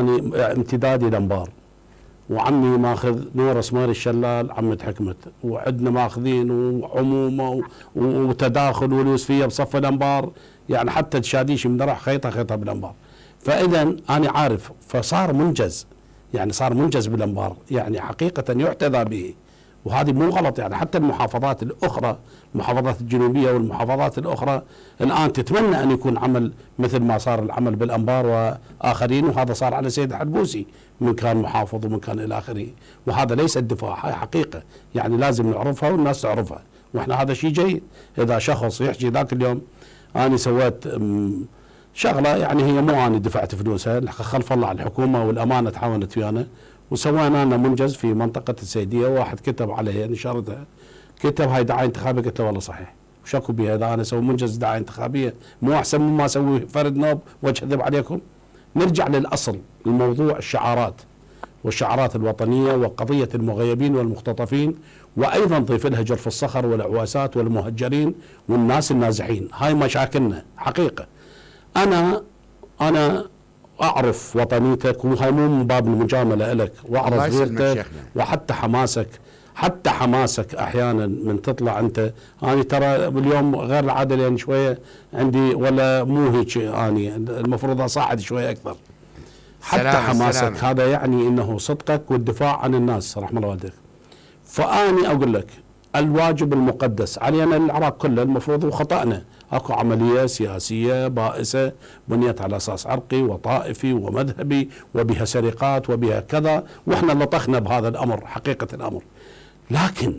امتدادي الانبار، وعمي ماخذ نور اسمار الشلال عمة حكمت، وعندنا ماخذين وعمومه وتداخل واليوسفيه بصف الانبار، يعني حتى الشاديش من درح خيطها بالانبار. فاذا انا عارف، فصار منجز، يعني صار منجز بالانبار، يعني حقيقه يحتذى به. وهذه مو غلط، يعني حتى المحافظات الاخرى، المحافظات الجنوبيه والمحافظات الاخرى الان تتمنى ان يكون عمل مثل ما صار العمل بالانبار واخرين، وهذا صار على سيد الحلبوسي من كان محافظ ومن كان الى اخره. وهذا ليس الدفاع، هاي حقيقه يعني لازم نعرفها والناس تعرفها، واحنا هذا شيء جيد. اذا شخص يحكي ذاك اليوم انا سويت شغله، يعني هي مو انا دفعت فلوسها، خلف الله على الحكومه والامانه تعاونت ويانا، وسوينا لنا منجز في منطقه السيديه. واحد كتب عليه نشرتها، كتب هاي دعايه انتخابيه، قلت له والله صحيح، وشكوا بها. اذا انا اسوي منجز دعايه انتخابيه مو احسن مما اسوي فرد نوب واكذب عليكم؟ نرجع للاصل، الموضوع الشعارات والشعارات الوطنيه وقضيه المغيبين والمختطفين، وايضا ضيف لها جرف الصخر والعواسات والمهجرين والناس النازحين. هاي مشاكلنا حقيقه. انا اعرف وطنيتك، وهاي مو من باب المجامله لك، واعرف غيرتك، وحتى حماسك احيانا من تطلع انت. انا ترى اليوم غير العاده لان شويه عندي، ولا مو هيك، اني المفروض اصعد شويه اكثر. حتى حماسك هذا يعني انه صدقك والدفاع عن الناس رحم الله والديك. فاني اقول لك الواجب المقدس علينا العراق كله المفروض، وخطأنا اكو عمليه سياسيه بائسه بنيت على اساس عرقي وطائفي ومذهبي، وبها سرقات وبها كذا، واحنا لطخنا بهذا الامر حقيقه الامر. لكن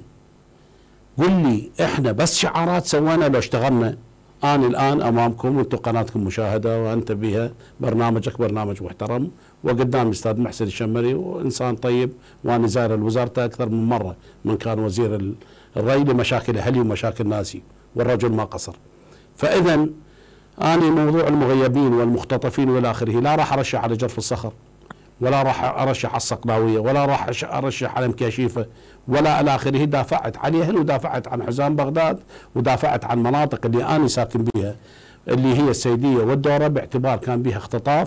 قل لي احنا بس شعارات سوينا لو اشتغلنا؟ انا الان امامكم وانتم قناتكم مشاهده، وانت بها برنامجك برنامج محترم، وقدام الاستاذ محسن الشمري وانسان طيب، وانا زاير وزارته اكثر من مره من كان وزير الري لمشاكل اهلي ومشاكل ناسي، والرجل ما قصر. فاذا انا موضوع المغيبين والمختطفين والى اخره لا راح ارشح على جرف الصخر، ولا راح ارشح على الصقلاويه، ولا راح ارشح على مكاشيفه، ولا الى اخره. دافعت عليهن، ودافعت عن حزام بغداد، ودافعت عن مناطق اللي انا ساكن بها اللي هي السيديه والدوره، باعتبار كان بها اختطاف،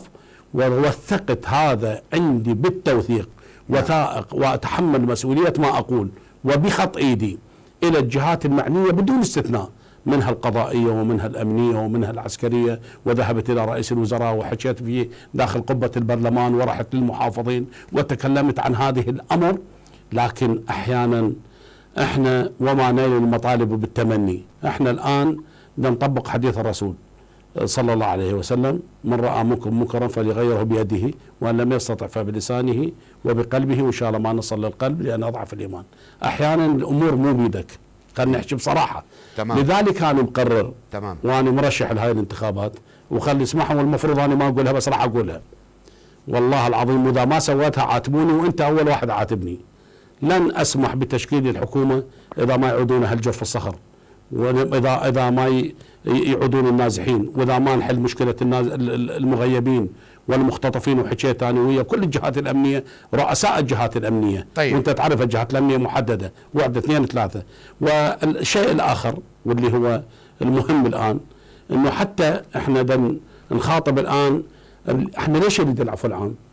ووثقت هذا عندي بالتوثيق وثائق، واتحمل مسؤوليه ما اقول وبخط ايدي الى الجهات المعنيه بدون استثناء، منها القضائيه ومنها الامنيه ومنها العسكريه، وذهبت الى رئيس الوزراء وحكيت في داخل قبه البرلمان، ورحت للمحافظين وتكلمت عن هذه الامر. لكن احيانا احنا وما نيل المطالب بالتمني. احنا الان نطبق حديث الرسول صلى الله عليه وسلم: من راى منكم منكرا فليغيره بيده، وان لم يستطع فبلسانه وبقلبه، وان شاء الله ما نصل للقلب لان اضعف الايمان. احيانا الامور مو بيدك، خلينا نحكي بصراحه. تمام. لذلك انا مقرر، تمام، وانا مرشح لهاي الانتخابات، وخلي اسمعهم، والمفروض انا ما اقولها بس راح اقولها والله العظيم، واذا ما سويتها عاتبوني، وانت اول واحد عاتبني. لن اسمح بتشكيل الحكومه اذا ما يعودون هالجرف الصخر، واذا ما يعودون النازحين، واذا ما نحل مشكله المغيبين والمختطفين. وحكيت انا ويا كل الجهات الامنيه، رؤساء الجهات الامنيه. طيب. وانت تعرف الجهات الامنيه محدده، وعد 2 3. والشيء الاخر واللي هو المهم الان، انه حتى احنا نخاطب الان، احنا ليش نريد العفو العام؟